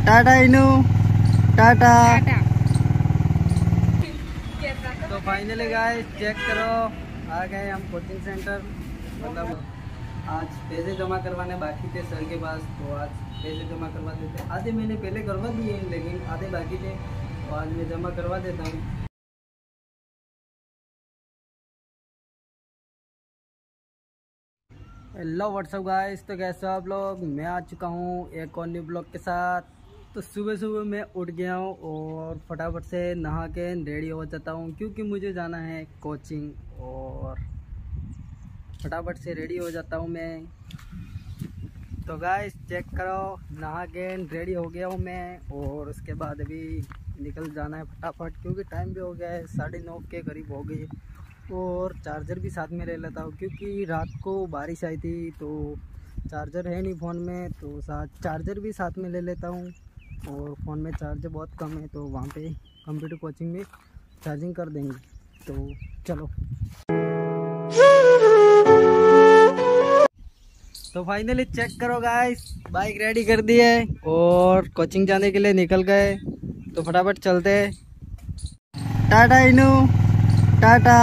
टाटा इनू, टाटा। तो finally guys check करो, आ गए हम कोचिंग सेंटर। मतलब आज पैसे जमा करवाने बाकी थे सर के पास, तो आज पैसे जमा करवा देते। आधे मैंने पहले करवा दिए लेकिन आधे बाकी थे, तो आज मैं जमा करवा देता हूँ। हेलो व्हाट्सअप गाइस, तो कैसे हो आप लोग। मैं आ चुका हूँ एक और न्यू ब्लॉग के साथ। तो सुबह सुबह मैं उठ गया हूँ और फटाफट से नहा के रेडी हो जाता हूँ क्योंकि मुझे जाना है कोचिंग। और फटाफट से रेडी हो जाता हूँ मैं। तो गाइस चेक करो, नहा के रेडी हो गया हूँ मैं। और उसके बाद अभी निकल जाना है फटाफट क्योंकि टाइम भी हो गया है, 9:30 के करीब हो गई। और चार्जर भी साथ में ले लेता हूँ क्योंकि रात को बारिश आई थी, तो चार्जर है नहीं फ़ोन में, तो चार्जर भी साथ में ले लेता हूँ। और फ़ोन में चार्जर बहुत कम है, तो वहाँ पे कंप्यूटर कोचिंग में चार्जिंग कर देंगे। तो चलो। तो फाइनली चेक करो गाइस, बाइक रेडी कर दी है और कोचिंग जाने के लिए निकल गए। तो फटाफट चलते हैं। टाटा इनू, टाटा।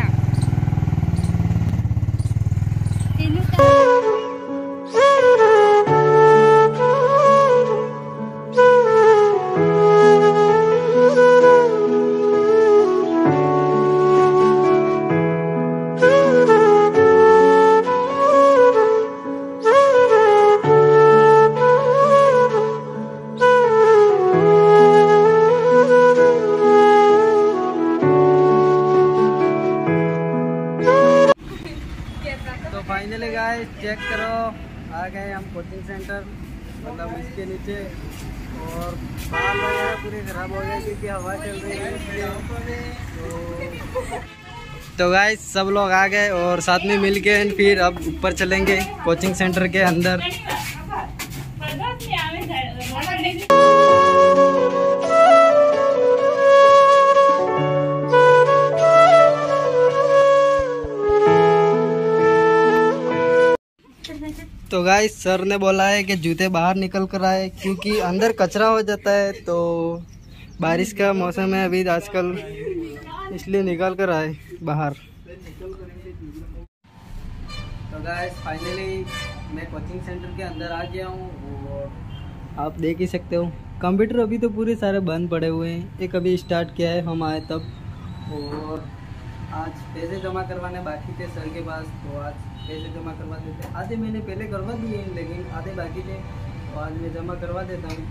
तो फाइनली गाइस चेक करो, आ गए हम कोचिंग सेंटर। मतलब इसके नीचे। और बाल वगैरह पूरे ख़राब हो गए क्योंकि हवा चल रही है इसलिए। तो गाइस सब लोग आ गए और साथ में मिल के फिर अब ऊपर चलेंगे कोचिंग सेंटर के अंदर। तो गाइस सर ने बोला है कि जूते बाहर निकल कर आए क्योंकि अंदर कचरा हो जाता है। तो बारिश का मौसम है अभी आजकल, इसलिए निकल कर आए बाहर। तो गाइस फाइनली मैं कोचिंग सेंटर के अंदर आ गया हूँ और आप देख ही सकते हो कंप्यूटर अभी तो पूरे सारे बंद पड़े हुए हैं। एक अभी स्टार्ट किया है, हम आए तब। और आज पैसे जमा करवाने बाकी थे सर के पास, तो आज पैसे जमा करवा देते। आधे मैंने पहले करवा दिए लेकिन आधे बाकी थे, तो आज मैं जमा करवा देता हूँ।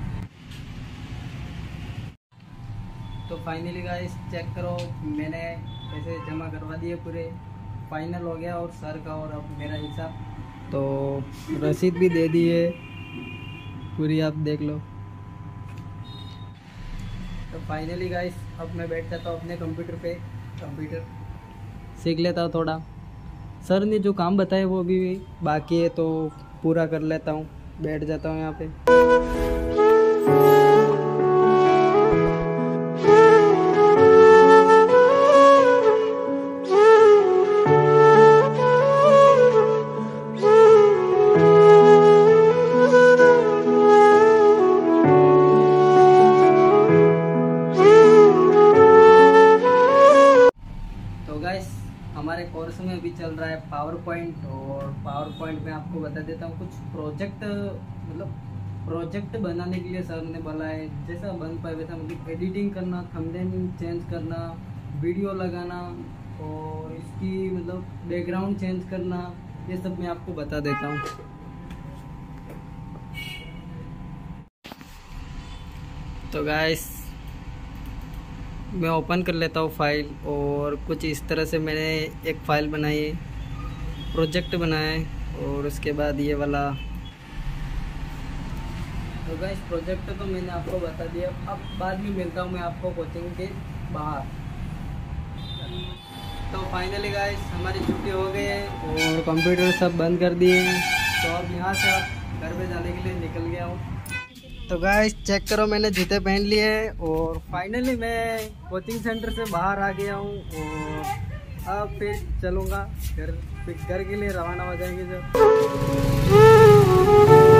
तो फाइनली गाइस चेक करो, मैंने पैसे जमा करवा दिए पूरे, फाइनल हो गया और सर का और अब मेरा हिसाब। तो रसीद भी दे दी है पूरी, आप देख लो। तो फाइनली गाइस अब मैं बैठ जाता हूँ अपने कंप्यूटर पे, कंप्यूटर सीख लेता हूँ थोड़ा। सर ने जो काम बताया वो भी बाकी है, तो पूरा कर लेता हूँ। बैठ जाता हूँ यहाँ पे। तो गाइस हमारे कोर्स में अभी चल रहा है पावर पॉइंट। और पावर पॉइंट में आपको बता देता हूँ कुछ प्रोजेक्ट बनाने के लिए सर ने बोला है। जैसा बन पाए वैसा, मतलब एडिटिंग करना, थंबनेल चेंज करना, वीडियो लगाना और इसकी मतलब बैकग्राउंड चेंज करना, ये सब मैं आपको बता देता हूँ। तो गाइस मैं ओपन कर लेता हूँ फाइल। और कुछ इस तरह से मैंने एक फ़ाइल बनाई है, प्रोजेक्ट बनाया है। और उसके बाद ये वाला। तो गाइस प्रोजेक्ट तो मैंने आपको बता दिया, अब बाद में मिलता हूँ मैं आपको कोचिंग के बाहर। तो फाइनली गाइस हमारी छुट्टी हो गई है और कंप्यूटर सब बंद कर दिए हैं। तो अब यहाँ से अब घर पे जाने के लिए निकल गया हूँ। तो गाइस चेक करो, मैंने जूते पहन लिए और फाइनली मैं कोचिंग सेंटर से बाहर आ गया हूँ। और अब फिर चलूँगा घर के लिए रवाना हो जाएंगे जब।